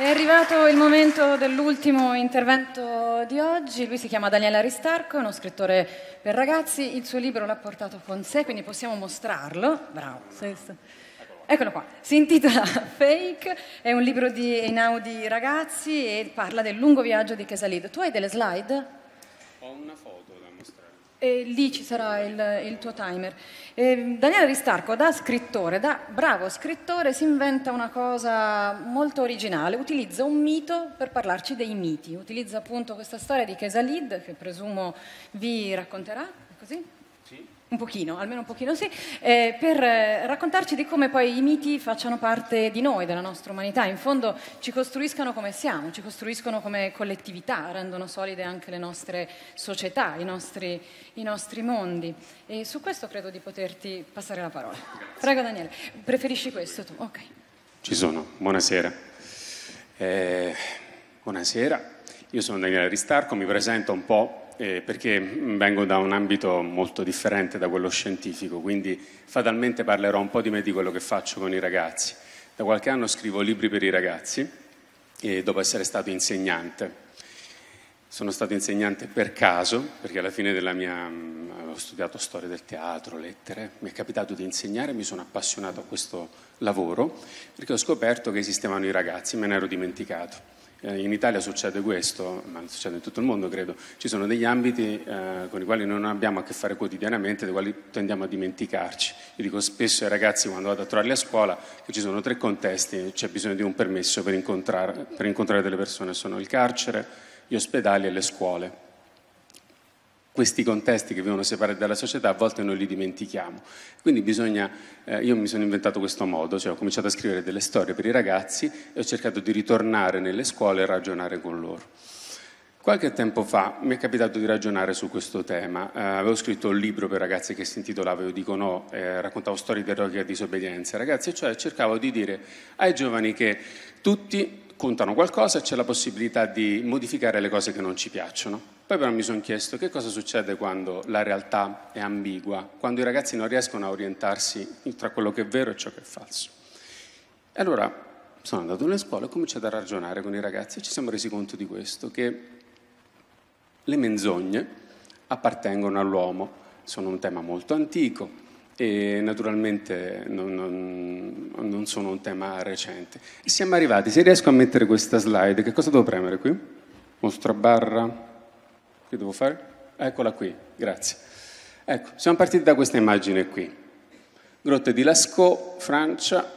arrivato il momento dell'ultimo intervento di oggi. Lui si chiama Daniele Aristarco, è uno scrittore per ragazzi. Il suo libro l'ha portato con sé, quindi possiamo mostrarlo. Bravo. Eccolo qua. Si intitola Fake, è un libro di Einaudi Ragazzi e parla del lungo viaggio di Chesalid. Tu hai delle slide? Ho una foto da mostrare. E lì ci sarà il tuo timer. Daniele Aristarco, da scrittore, da bravo scrittore, si inventa una cosa molto originale, utilizza un mito per parlarci dei miti, utilizza appunto questa storia di Chesalid, che presumo vi racconterà, è così? Sì. Un pochino, almeno un pochino sì, per raccontarci di come poi i miti facciano parte di noi, della nostra umanità. In fondo ci costruiscano come siamo, ci costruiscono come collettività, rendono solide anche le nostre società, i nostri mondi. E su questo credo di poterti passare la parola. Prego Daniele, preferisci questo tu? Ok. Ci sono, buonasera. Buonasera, io sono Daniele Aristarco, mi presento un po' perché vengo da un ambito molto differente da quello scientifico, quindi fatalmente parlerò un po' di me, di quello che faccio con i ragazzi. Da qualche anno scrivo libri per i ragazzi e dopo essere stato insegnante. Sono stato insegnante per caso, perché alla fine della mia... ho studiato storia del teatro, lettere, mi è capitato di insegnare, mi sono appassionato a questo lavoro, perché ho scoperto che esistevano i ragazzi, me ne ero dimenticato. In Italia succede questo, ma succede in tutto il mondo credo, ci sono degli ambiti con i quali non abbiamo a che fare quotidianamente, dei quali tendiamo a dimenticarci. Io dico spesso ai ragazzi quando vado a trovarli a scuola che ci sono 3 contesti, c'è bisogno di un permesso per incontrare delle persone, sono il carcere, gli ospedali e le scuole. Questi contesti che vivono separati dalla società a volte noi li dimentichiamo, quindi io mi sono inventato questo modo, cioè ho cominciato a scrivere delle storie per i ragazzi e ho cercato di ritornare nelle scuole e ragionare con loro. Qualche tempo fa mi è capitato di ragionare su questo tema, avevo scritto un libro per ragazzi che si intitolava Io dico no, raccontavo storie di eroica disobbedienza, ragazzi, cioè cercavo di dire ai giovani che tutti contano qualcosa e c'è la possibilità di modificare le cose che non ci piacciono. Poi però mi sono chiesto che cosa succede quando la realtà è ambigua, quando i ragazzi non riescono a orientarsi tra quello che è vero e ciò che è falso. E allora sono andato nelle scuole e ho cominciato a ragionare con i ragazzi e ci siamo resi conto di questo, che le menzogne appartengono all'uomo, sono un tema molto antico e naturalmente non sono un tema recente. E siamo arrivati, se riesco a mettere questa slide, che cosa devo premere qui? Mostra barra, che devo fare? Eccola qui, grazie. Ecco, siamo partiti da questa immagine qui. Grotte di Lascaux, Francia,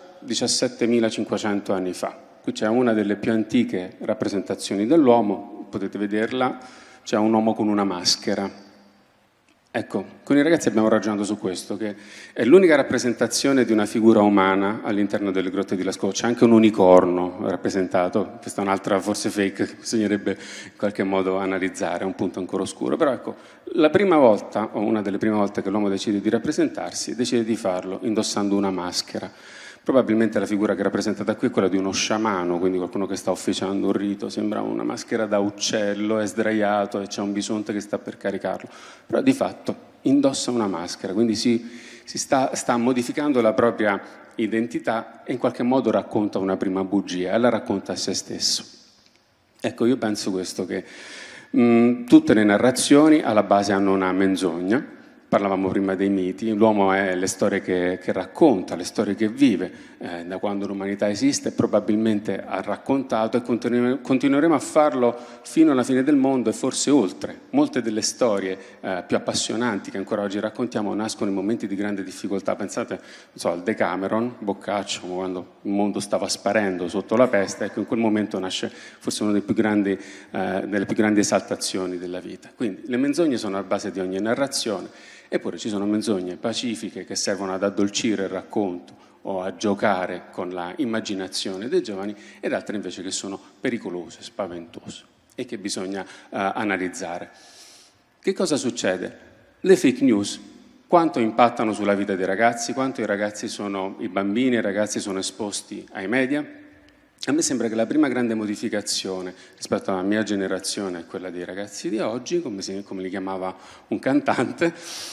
17.500 anni fa. Qui c'è una delle più antiche rappresentazioni dell'uomo, potete vederla, c'è un uomo con una maschera. Ecco, con i ragazzi abbiamo ragionato su questo, che è l'unica rappresentazione di una figura umana all'interno delle grotte di Lascaux. C'è anche un unicorno rappresentato, questa è un'altra forse fake che bisognerebbe in qualche modo analizzare, è un punto ancora oscuro. Però ecco, la prima volta, o una delle prime volte che l'uomo decide di rappresentarsi, decide di farlo indossando una maschera. Probabilmente la figura che è rappresentata qui è quella di uno sciamano, quindi qualcuno che sta officiando un rito, sembra una maschera da uccello, è sdraiato e c'è un bisonte che sta per caricarlo, però di fatto indossa una maschera, quindi si sta modificando la propria identità e in qualche modo racconta una prima bugia e la racconta a se stesso. Ecco, io penso questo, che tutte le narrazioni alla base hanno una menzogna. Parlavamo prima dei miti, l'uomo è le storie che racconta, le storie che vive, da quando l'umanità esiste probabilmente ha raccontato e continueremo a farlo fino alla fine del mondo e forse oltre. Molte delle storie più appassionanti che ancora oggi raccontiamo nascono in momenti di grande difficoltà. Pensate al Decameron, Boccaccio, quando il mondo stava sparendo sotto la peste, ecco, in quel momento nasce forse una delle più grandi esaltazioni della vita. Quindi le menzogne sono alla base di ogni narrazione. Eppure ci sono menzogne pacifiche che servono ad addolcire il racconto o a giocare con la immaginazione dei giovani ed altre invece che sono pericolose, spaventose e che bisogna analizzare. Che cosa succede? Le fake news quanto impattano sulla vita dei ragazzi, quanto i bambini e i ragazzi sono esposti ai media? A me sembra che la prima grande modificazione rispetto alla mia generazione e quella dei ragazzi di oggi, come li chiamava un cantante,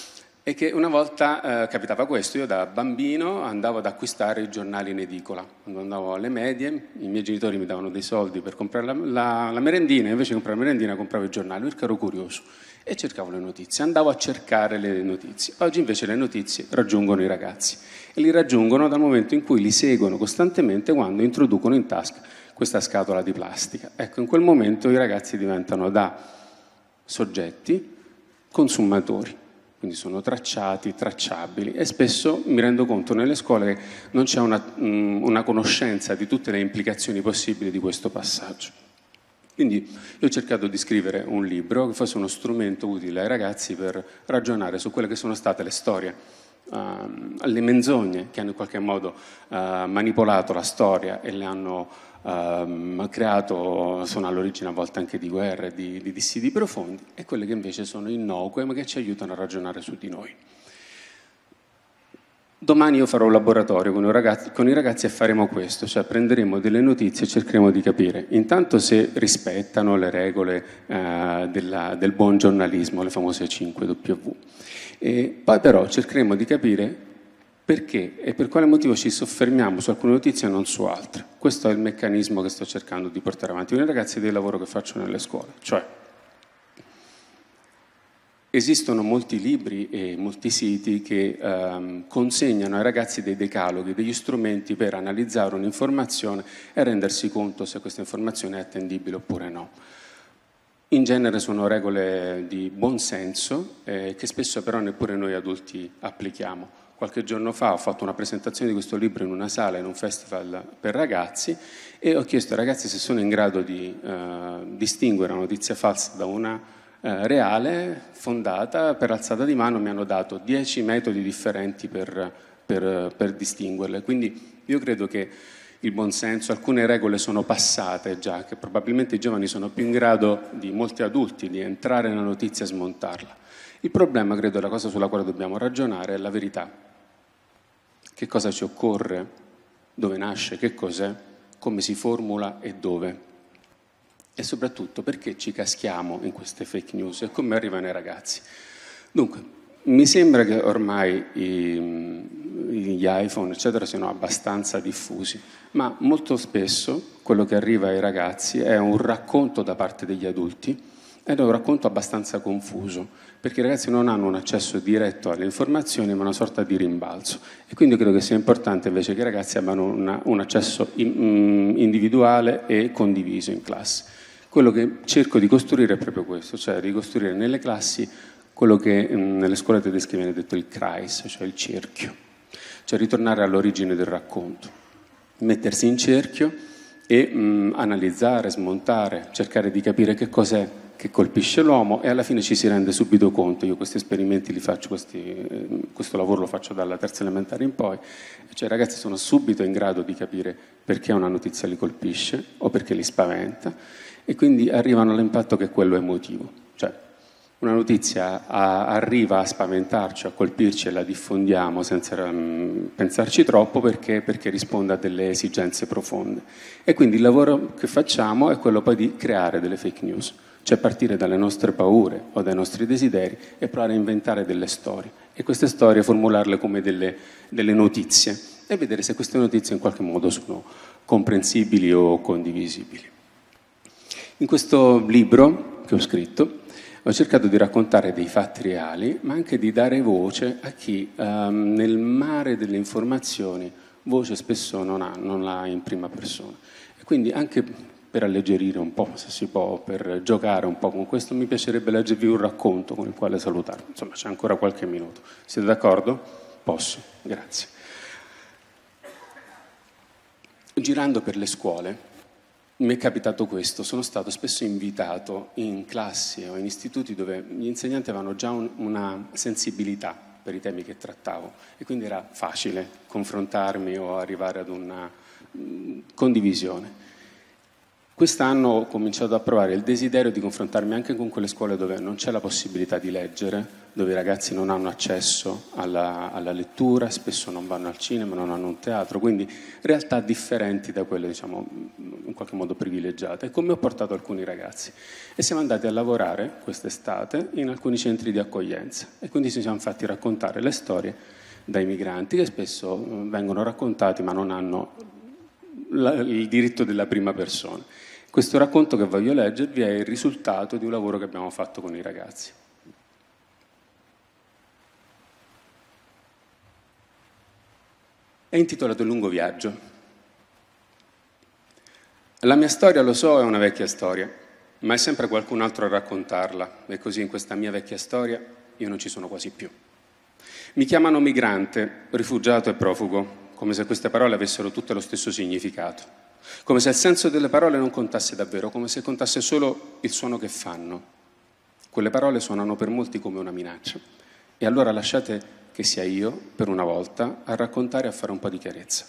è che una volta capitava questo: io da bambino andavo ad acquistare i giornali in edicola. Quando andavo alle medie, i miei genitori mi davano dei soldi per comprare la merendina, invece di comprare la merendina compravo i giornali, perché ero curioso e cercavo le notizie, andavo a cercare le notizie. Oggi invece le notizie raggiungono i ragazzi, e li raggiungono dal momento in cui li seguono costantemente quando introducono in tasca questa scatola di plastica. Ecco, in quel momento i ragazzi diventano da soggetti consumatori. Quindi sono tracciati, tracciabili, e spesso mi rendo conto nelle scuole che non c'è una conoscenza di tutte le implicazioni possibili di questo passaggio. Quindi io ho cercato di scrivere un libro che fosse uno strumento utile ai ragazzi per ragionare su quelle che sono state le storie, le menzogne che hanno in qualche modo manipolato la storia e le hanno creato, sono all'origine a volte anche di guerre, di dissidi profondi, e quelle che invece sono innocue ma che ci aiutano a ragionare su di noi. Domani io farò un laboratorio con i ragazzi e faremo questo, cioè prenderemo delle notizie e cercheremo di capire intanto se rispettano le regole del buon giornalismo, le famose 5W, e poi però cercheremo di capire perché e per quale motivo ci soffermiamo su alcune notizie e non su altre. Questo è il meccanismo che sto cercando di portare avanti con i ragazzi del lavoro che faccio nelle scuole. Cioè, esistono molti libri e molti siti che consegnano ai ragazzi dei decaloghi, degli strumenti per analizzare un'informazione e rendersi conto se questa informazione è attendibile oppure no. In genere sono regole di buon senso che spesso però neppure noi adulti applichiamo. Qualche giorno fa ho fatto una presentazione di questo libro in una sala, in un festival per ragazzi, e ho chiesto ai ragazzi se sono in grado di distinguere una notizia falsa da una reale, fondata. Per alzata di mano mi hanno dato 10 metodi differenti per distinguerle. Quindi io credo che il buonsenso, alcune regole sono passate già, che probabilmente i giovani sono più in grado di molti adulti di entrare nella notizia e smontarla. Il problema, credo, la cosa sulla quale dobbiamo ragionare è la verità. Che cosa ci occorre, dove nasce, che cos'è, come si formula e dove. E soprattutto perché ci caschiamo in queste fake news e come arrivano ai ragazzi. Dunque, mi sembra che ormai gli iPhone, eccetera, siano abbastanza diffusi, ma molto spesso quello che arriva ai ragazzi è un racconto da parte degli adulti, ed è un racconto abbastanza confuso, perché i ragazzi non hanno un accesso diretto alle informazioni, ma una sorta di rimbalzo. E quindi credo che sia importante invece che i ragazzi abbiano un accesso individuale e condiviso in classe. Quello che cerco di costruire è proprio questo, cioè ricostruire nelle classi quello che nelle scuole tedesche viene detto il Kreis, cioè il cerchio, cioè ritornare all'origine del racconto, mettersi in cerchio e analizzare, smontare, cercare di capire che cos'è che colpisce l'uomo, e alla fine ci si rende subito conto. Io questi esperimenti li faccio, questo lavoro lo faccio dalla terza elementare in poi, cioè i ragazzi sono subito in grado di capire perché una notizia li colpisce o perché li spaventa, e quindi arrivano all'impatto che è quello emotivo. Cioè una notizia arriva a spaventarci, a colpirci, e la diffondiamo senza pensarci troppo perché risponde a delle esigenze profonde. E quindi il lavoro che facciamo è quello poi di creare delle fake news, cioè partire dalle nostre paure o dai nostri desideri e provare a inventare delle storie, e queste storie formularle come delle notizie e vedere se queste notizie in qualche modo sono comprensibili o condivisibili. In questo libro che ho scritto ho cercato di raccontare dei fatti reali, ma anche di dare voce a chi nel mare delle informazioni voce spesso non l'ha in prima persona. E quindi anche per alleggerire un po', se si può, per giocare un po' con questo, mi piacerebbe leggervi un racconto con il quale salutarvi. Insomma, c'è ancora qualche minuto. Siete d'accordo? Posso? Grazie. Girando per le scuole mi è capitato questo: sono stato spesso invitato in classi o in istituti dove gli insegnanti avevano già una sensibilità per i temi che trattavo, e quindi era facile confrontarmi o arrivare ad una condivisione. Quest'anno ho cominciato a provare il desiderio di confrontarmi anche con quelle scuole dove non c'è la possibilità di leggere, dove i ragazzi non hanno accesso alla lettura, spesso non vanno al cinema, non hanno un teatro, quindi realtà differenti da quelle, diciamo, in qualche modo privilegiate. E con me ho portato alcuni ragazzi e siamo andati a lavorare quest'estate in alcuni centri di accoglienza e quindi ci siamo fatti raccontare le storie dai migranti che spesso vengono raccontati ma non hanno il diritto della prima persona. Questo racconto che voglio leggervi è il risultato di un lavoro che abbiamo fatto con i ragazzi. È intitolato Il lungo viaggio. La mia storia, lo so, è una vecchia storia, ma è sempre qualcun altro a raccontarla, e così in questa mia vecchia storia io non ci sono quasi più. Mi chiamano migrante, rifugiato e profugo, come se queste parole avessero tutte lo stesso significato. Come se il senso delle parole non contasse davvero, come se contasse solo il suono che fanno. Quelle parole suonano per molti come una minaccia. E allora lasciate che sia io, per una volta, a raccontare e a fare un po' di chiarezza.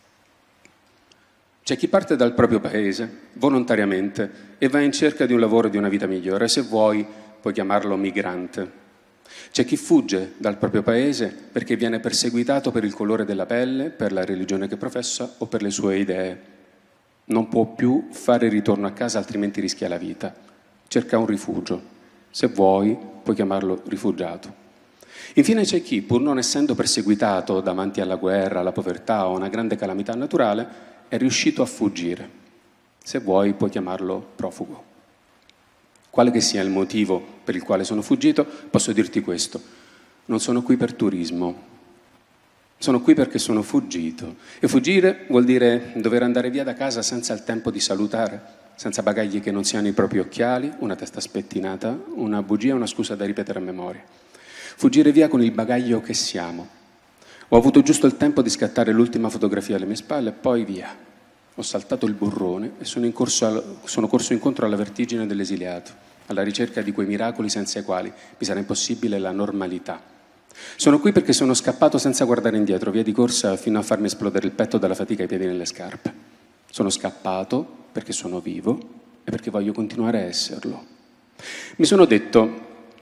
C'è chi parte dal proprio paese, volontariamente, e va in cerca di un lavoro e di una vita migliore. Se vuoi, puoi chiamarlo migrante. C'è chi fugge dal proprio paese perché viene perseguitato per il colore della pelle, per la religione che professa o per le sue idee. Non può più fare ritorno a casa, altrimenti rischia la vita. Cerca un rifugio. Se vuoi, puoi chiamarlo rifugiato. Infine c'è chi, pur non essendo perseguitato davanti alla guerra, alla povertà o a una grande calamità naturale, è riuscito a fuggire. Se vuoi, puoi chiamarlo profugo. Quale che sia il motivo per il quale sono fuggito, posso dirti questo. Non sono qui per turismo. Sono qui perché sono fuggito. E fuggire vuol dire dover andare via da casa senza il tempo di salutare, senza bagagli che non siano i propri occhiali, una testa spettinata, una bugia e una scusa da ripetere a memoria. Fuggire via con il bagaglio che siamo. Ho avuto giusto il tempo di scattare l'ultima fotografia alle mie spalle e poi via. Ho saltato il burrone e sono corso incontro alla vertigine dell'esiliato, alla ricerca di quei miracoli senza i quali mi sarà impossibile la normalità. Sono qui perché sono scappato senza guardare indietro, via di corsa fino a farmi esplodere il petto dalla fatica e i piedi nelle scarpe. Sono scappato perché sono vivo e perché voglio continuare a esserlo. Mi sono detto,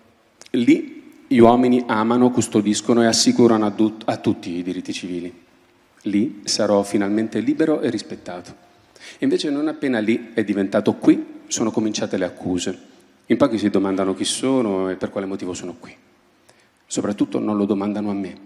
lì gli uomini amano, custodiscono e assicurano a tutti i diritti civili. Lì sarò finalmente libero e rispettato. E invece non appena lì è diventato qui, sono cominciate le accuse. In pochi si domandano chi sono e per quale motivo sono qui. Soprattutto non lo domandano a me.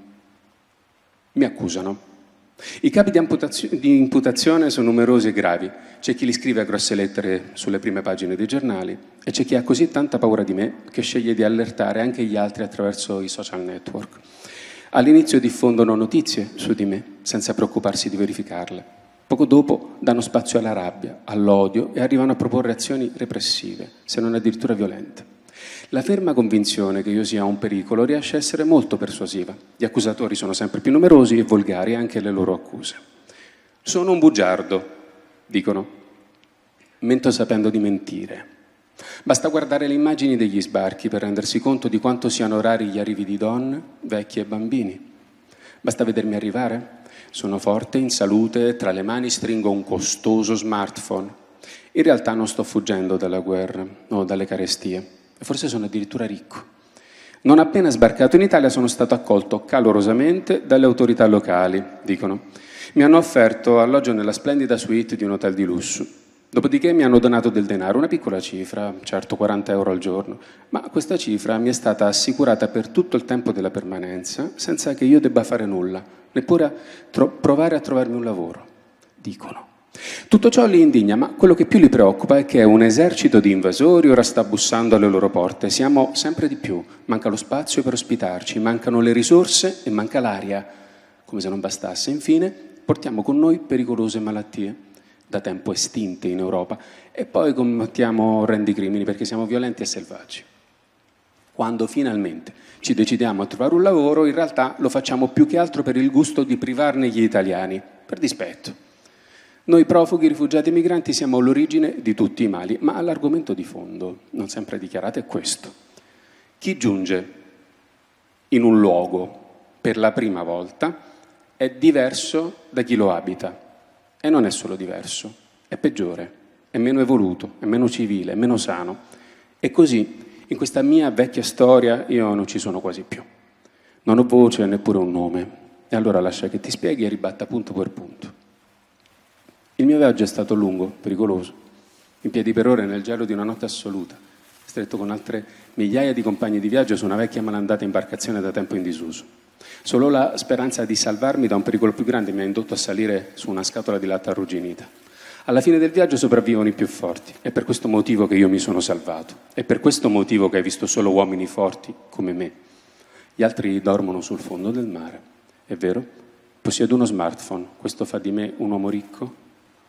Mi accusano. I capi di imputazione sono numerosi e gravi. C'è chi li scrive a grosse lettere sulle prime pagine dei giornali e c'è chi ha così tanta paura di me che sceglie di allertare anche gli altri attraverso i social network. All'inizio diffondono notizie su di me, senza preoccuparsi di verificarle. Poco dopo danno spazio alla rabbia, all'odio e arrivano a proporre azioni repressive, se non addirittura violente. La ferma convinzione che io sia un pericolo riesce a essere molto persuasiva. Gli accusatori sono sempre più numerosi e volgari anche le loro accuse. Sono un bugiardo, dicono. Mento sapendo di mentire. Basta guardare le immagini degli sbarchi per rendersi conto di quanto siano rari gli arrivi di donne, vecchi e bambini. Basta vedermi arrivare. Sono forte, in salute, tra le mani stringo un costoso smartphone. In realtà non sto fuggendo dalla guerra o dalle carestie. E forse sono addirittura ricco. Non appena sbarcato in Italia sono stato accolto calorosamente dalle autorità locali, dicono. Mi hanno offerto alloggio nella splendida suite di un hotel di lusso. Dopodiché mi hanno donato del denaro, una piccola cifra, certo 40 euro al giorno, ma questa cifra mi è stata assicurata per tutto il tempo della permanenza, senza che io debba fare nulla, neppure provare a trovarmi un lavoro, dicono. Tutto ciò li indigna, ma quello che più li preoccupa è che un esercito di invasori ora sta bussando alle loro porte. Siamo sempre di più, manca lo spazio per ospitarci, mancano le risorse e manca l'aria. Come se non bastasse, infine, portiamo con noi pericolose malattie, da tempo estinte in Europa, e poi commettiamo orrendi crimini perché siamo violenti e selvaggi. Quando finalmente ci decidiamo a trovare un lavoro, in realtà lo facciamo più che altro per il gusto di privarne gli italiani, per dispetto. Noi profughi, rifugiati e migranti siamo l'origine di tutti i mali, ma l'argomento di fondo, non sempre dichiarato, è questo. Chi giunge in un luogo per la prima volta è diverso da chi lo abita. E non è solo diverso, è peggiore, è meno evoluto, è meno civile, è meno sano. E così, in questa mia vecchia storia, io non ci sono quasi più. Non ho voce, neppure un nome. E allora lascia che ti spieghi e ribatta punto per punto. Il mio viaggio è stato lungo, pericoloso, in piedi per ore nel gelo di una notte assoluta, stretto con altre migliaia di compagni di viaggio su una vecchia malandata imbarcazione da tempo in disuso. Solo la speranza di salvarmi da un pericolo più grande mi ha indotto a salire su una scatola di latta arrugginita. Alla fine del viaggio sopravvivono i più forti. È per questo motivo che io mi sono salvato. È per questo motivo che hai visto solo uomini forti come me. Gli altri dormono sul fondo del mare. È vero? Possiedo uno smartphone. Questo fa di me un uomo ricco?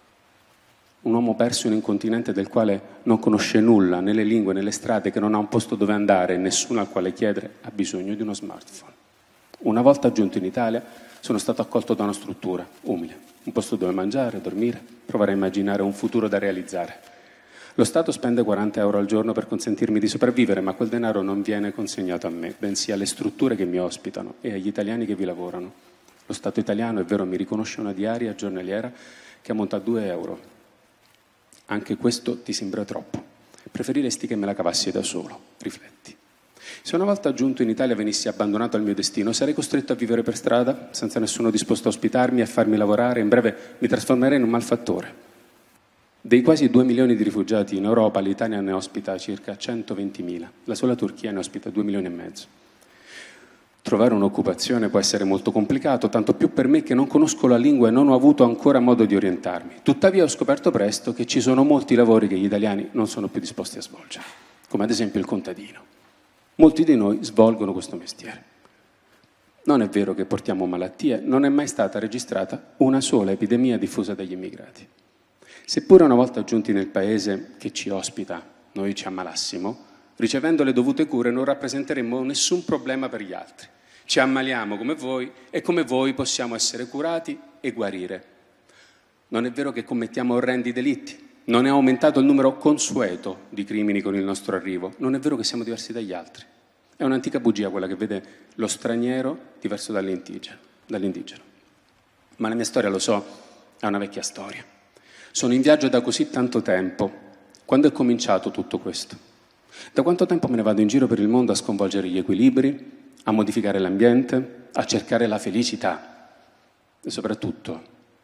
Un uomo perso in un continente del quale non conosce nulla, né le lingue, né le strade, che non ha un posto dove andare e nessuno al quale chiedere, ha bisogno di uno smartphone. Una volta giunto in Italia sono stato accolto da una struttura umile, un posto dove mangiare, dormire, provare a immaginare un futuro da realizzare. Lo Stato spende 40 euro al giorno per consentirmi di sopravvivere, ma quel denaro non viene consegnato a me, bensì alle strutture che mi ospitano e agli italiani che vi lavorano. Lo Stato italiano, è vero, mi riconosce una diaria giornaliera che ammonta a 2 euro. Anche questo ti sembra troppo. Preferiresti che me la cavassi da solo. Rifletti. Se una volta giunto in Italia venissi abbandonato al mio destino, sarei costretto a vivere per strada, senza nessuno disposto a ospitarmi e a farmi lavorare. In breve, mi trasformerei in un malfattore. Dei quasi 2 milioni di rifugiati in Europa, l'Italia ne ospita circa 120.000. La sola Turchia ne ospita 2 milioni e mezzo. Trovare un'occupazione può essere molto complicato, tanto più per me che non conosco la lingua e non ho avuto ancora modo di orientarmi. Tuttavia ho scoperto presto che ci sono molti lavori che gli italiani non sono più disposti a svolgere, come ad esempio il contadino. Molti di noi svolgono questo mestiere. Non è vero che portiamo malattie, non è mai stata registrata una sola epidemia diffusa dagli immigrati. Seppure una volta giunti nel paese che ci ospita noi ci ammalassimo, ricevendo le dovute cure non rappresenteremmo nessun problema per gli altri. Ci ammaliamo come voi e come voi possiamo essere curati e guarire. Non è vero che commettiamo orrendi delitti. Non è aumentato il numero consueto di crimini con il nostro arrivo. Non è vero che siamo diversi dagli altri. È un'antica bugia quella che vede lo straniero diverso dall'indigeno. Ma la mia storia, lo so, è una vecchia storia. Sono in viaggio da così tanto tempo. Quando è cominciato tutto questo? Da quanto tempo me ne vado in giro per il mondo a sconvolgere gli equilibri, a modificare l'ambiente, a cercare la felicità? E soprattutto,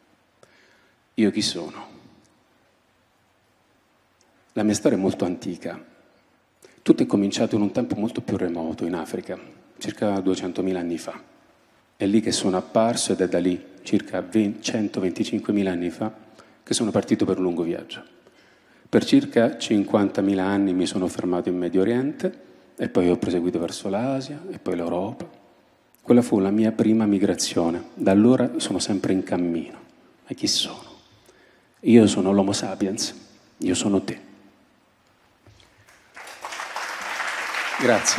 io chi sono? La mia storia è molto antica. Tutto è cominciato in un tempo molto più remoto, in Africa, circa 200.000 anni fa. È lì che sono apparso ed è da lì, circa 125.000 anni fa, che sono partito per un lungo viaggio. Per circa 50.000 anni mi sono fermato in Medio Oriente e poi ho proseguito verso l'Asia e poi l'Europa. Quella fu la mia prima migrazione. Da allora sono sempre in cammino. Ma chi sono? Io sono l'Homo sapiens, io sono te. Grazie.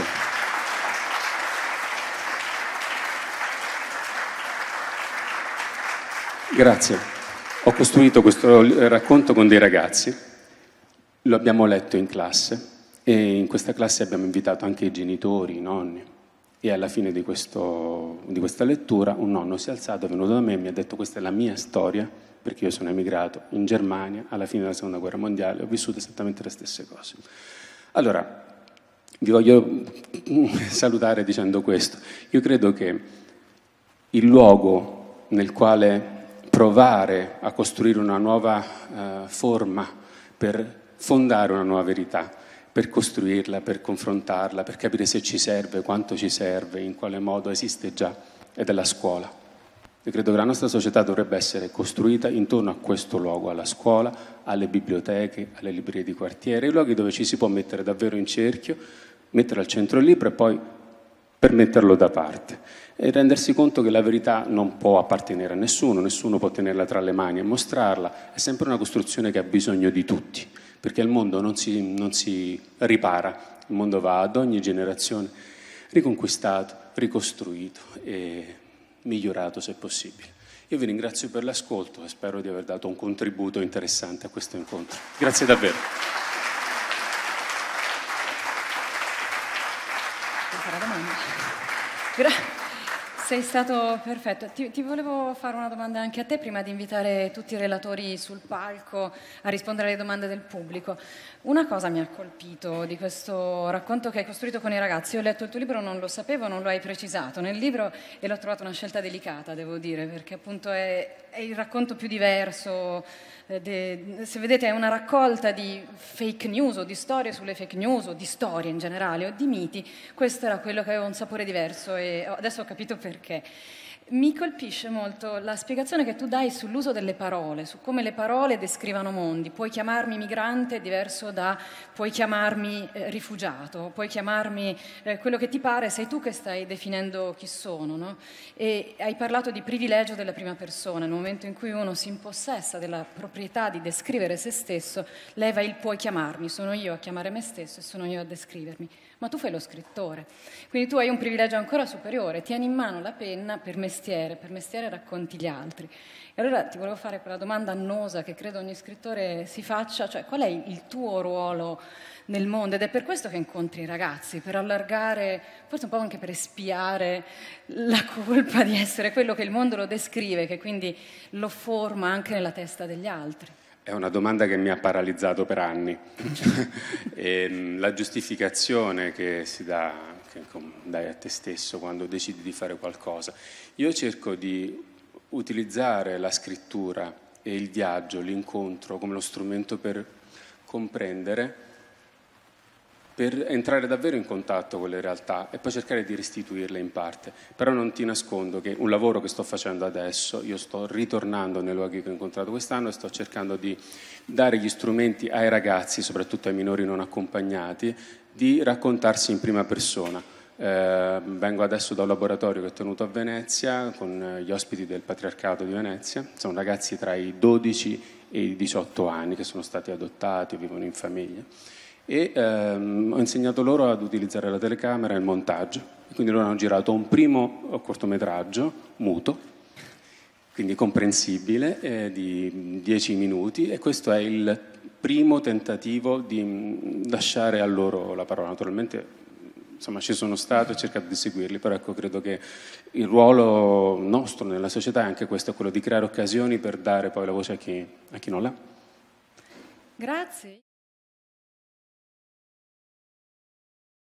Grazie. Ho costruito questo racconto con dei ragazzi, lo abbiamo letto in classe e in questa classe abbiamo invitato anche i genitori, i nonni e alla fine di questa lettura un nonno si è alzato, è venuto da me e mi ha detto: questa è la mia storia, perché io sono emigrato in Germania alla fine della Seconda Guerra Mondiale, ho vissuto esattamente le stesse cose. Allora, vi voglio salutare dicendo questo. Io credo che il luogo nel quale provare a costruire una nuova forma per fondare una nuova verità, per costruirla, per confrontarla, per capire se ci serve, quanto ci serve, in quale modo esiste già, è della scuola. Io credo che la nostra società dovrebbe essere costruita intorno a questo luogo, alla scuola, alle biblioteche, alle librerie di quartiere, i luoghi dove ci si può mettere davvero in cerchio, mettere al centro il libro e poi per metterlo da parte e rendersi conto che la verità non può appartenere a nessuno, nessuno può tenerla tra le mani e mostrarla, è sempre una costruzione che ha bisogno di tutti, perché il mondo non si ripara, il mondo va ad ogni generazione riconquistato, ricostruito e migliorato se possibile. Io vi ringrazio per l'ascolto e spero di aver dato un contributo interessante a questo incontro. Grazie davvero. Sei stato perfetto. Ti volevo fare una domanda anche a te prima di invitare tutti i relatori sul palco a rispondere alle domande del pubblico. Una cosa mi ha colpito di questo racconto che hai costruito con i ragazzi. Io ho letto il tuo libro, non lo sapevo, non lo hai precisato nel libro e l'ho trovato una scelta delicata, devo dire, perché appunto è il racconto più diverso. Se vedete è una raccolta di fake news o di storie sulle fake news o di storie in generale o di miti. Questo era quello che aveva un sapore diverso e adesso ho capito perché. Mi colpisce molto la spiegazione che tu dai sull'uso delle parole, su come le parole descrivano mondi. Puoi chiamarmi migrante diverso da puoi chiamarmi rifugiato, puoi chiamarmi quello che ti pare, sei tu che stai definendo chi sono, no? E hai parlato di privilegio della prima persona, nel momento in cui uno si impossessa della proprietà di descrivere se stesso, leva il puoi chiamarmi, sono io a chiamare me stesso e sono io a descrivermi. Ma tu fai lo scrittore, quindi tu hai un privilegio ancora superiore, tieni in mano la penna per mestiere racconti gli altri. E allora ti volevo fare quella domanda annosa che credo ogni scrittore si faccia, cioè qual è il tuo ruolo nel mondo? Ed è per questo che incontri i ragazzi, per allargare, forse un po' anche per espiare la colpa di essere quello che il mondo lo descrive, che quindi lo forma anche nella testa degli altri. È una domanda che mi ha paralizzato per anni. La giustificazione che si dà, che dai a te stesso quando decidi di fare qualcosa. Io cerco di utilizzare la scrittura e il viaggio, l'incontro come lo strumento per comprendere, per entrare davvero in contatto con le realtà e poi cercare di restituirle in parte. Però non ti nascondo che un lavoro che sto facendo adesso, io sto ritornando nei luoghi che ho incontrato quest'anno e sto cercando di dare gli strumenti ai ragazzi, soprattutto ai minori non accompagnati, di raccontarsi in prima persona. Vengo adesso da un laboratorio che ho tenuto a Venezia con gli ospiti del Patriarcato di Venezia. Sono ragazzi tra i 12 e i 18 anni che sono stati adottati, vivono in famiglia. E ho insegnato loro ad utilizzare la telecamera e il montaggio. Quindi loro hanno girato un primo cortometraggio muto, quindi comprensibile, di 10 minuti, e questo è il primo tentativo di lasciare a loro la parola. Naturalmente insomma ci sono stato e ho cercato di seguirli, però ecco, credo che il ruolo nostro nella società è anche questo, è quello di creare occasioni per dare poi la voce a chi non l'ha. Grazie.